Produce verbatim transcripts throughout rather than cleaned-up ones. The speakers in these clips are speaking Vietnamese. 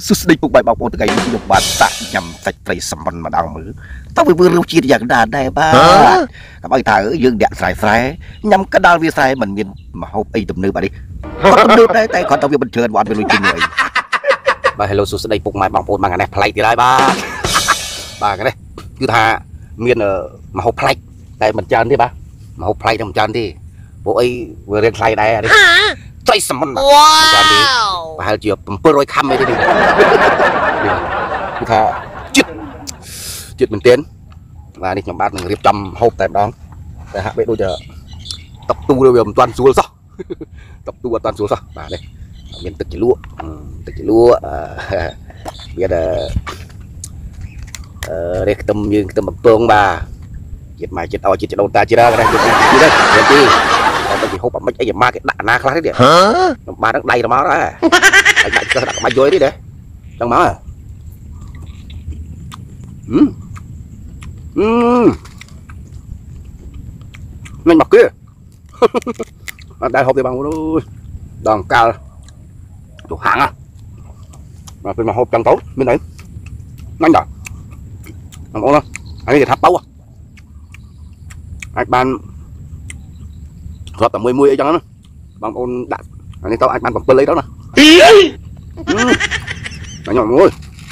สุดที่ปุกใบบางโอนตะไคร้ยมบาตะยำใส่ไตรสมันมาดาวมือต้องไปเพื่อรู้ชีวิตอย่างดาได้บ้างกับไอ้ถ่ายยืงเดะสายสายยำกระดาษวิสัยมันมีมาเอาไอ้ตุ่มเนื้อไปดิก็ตุ่มเนื้อได้แต่ก่อนต้องมีบันเทิงวันเป็นลุยจริงเลยบาเฮโลสุดที่ปุกใบบางโอนมาไงเนี่ยพลายที่ได้บ้างบ้างกันเลยคือท่ามีนเออมาเอาพลายแต่มันจานที่บ้ามาเอาพลายทำจานที่พวกไอ้เรียนพลายได้ดิไตรสมันมาจานนี้บาเฮลเจียบเปิดรอยคำไปดิคือท่าจิตจิตมันเต้นvà đi nhầm bát mình riệp trăm hộp tại đó để hạ bệ đôi giờ tập tu đều làm toàn xuống sao tập tu toàn xuống sao và đây miền tịch chỉ lúa tịch chỉ lúa bây giờ đây tâm như tâm bậc tương bà chết mày chết ao chết chết đâu ta chết ra cái này chết đây chết đi còn chỉ hộp mấy cái gì ma cái đạn na khác đấy điện ba nó đầy nó máu đó đặt đặt máy dưới đi đấy trong máu à nhanh mặc kia đại hộp thì bằng luôn đòn cao thuộc hạng à mà bên mà hộp trắng tốt bên đấy nhanh rồi làm ổn không anh thì tháp báu à anh ban hộp tầm mười mươi ấy cho nó bằng ôn đạn anh ấy tao anh ban bằng lấy đó nè nó nhỏ môi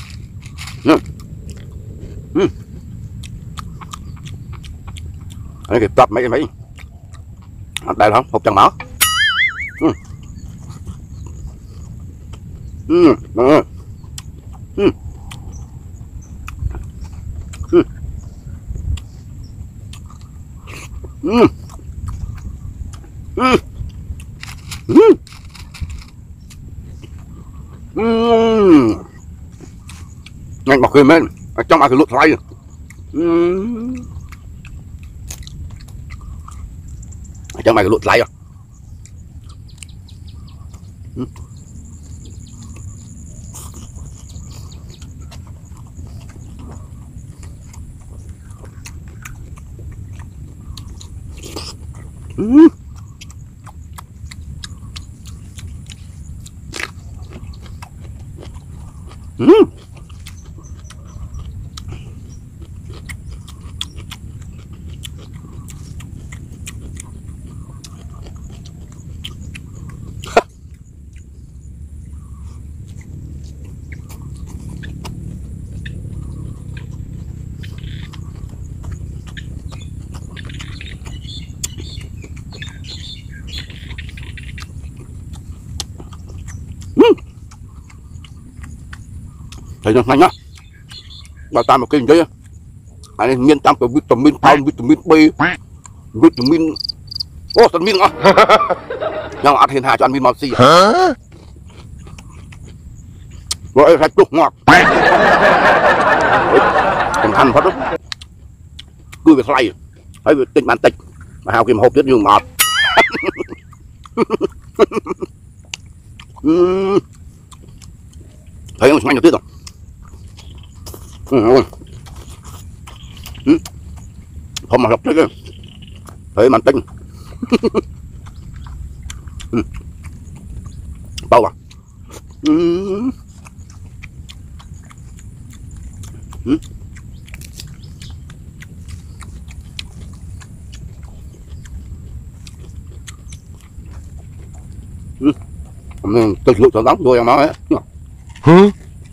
anh kịp tập mấy cái mấy đây không hộp trắng máu ừ ừ ừ ừ ừ ừ ừ nhanh bọc kìm lên trong ai cái lụt xoay ừ trong mày cái lụt lại rồi ừ. Ừ. Thấy nhanh nhá, bà ta một cái gì đấy, anh ấy miên tam cái vitamin A, vitamin B, vitamin, ô vitamin à, nhau ăn hiện hà cho ăn vitamin C, rồi phải chục ngọt, còn ăn phát đó, cứ việc lay, hay việc tinh bản tịch, mà hao kim hộp rất nhiều ngọt, thấy không, nhanh được rồi. Ừ. Ừ. Không mà học thế kia thấy màn tinh ừ. Bao à ừ. Ừ. Ừ. Tôi lụt cho lắm rồi em nói hả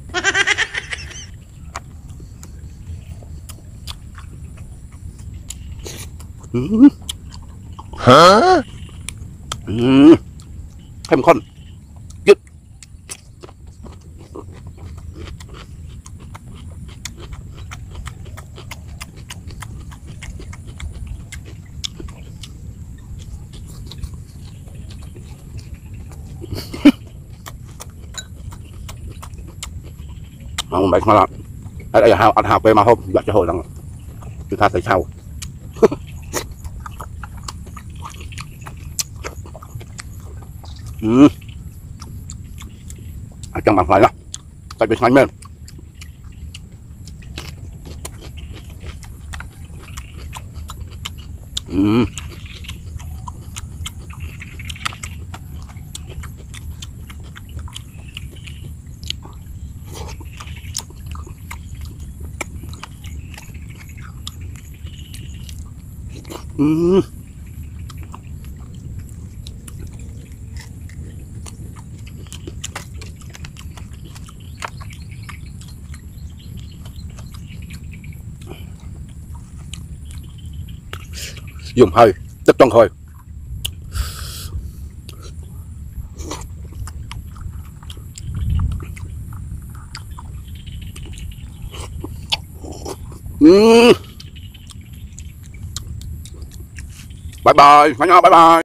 hả ừ. Thêm con dứt không bệnh mà là ở đây hào ăn hào về mà không dạy cho hồi rằng chúng ta tại sao ừ. Ở trong bàn phải đó tại vì xoay mềm ừ. Ừ. Dùng hơi tức trong hơi. Ừ. Bye bye, bye bye bye.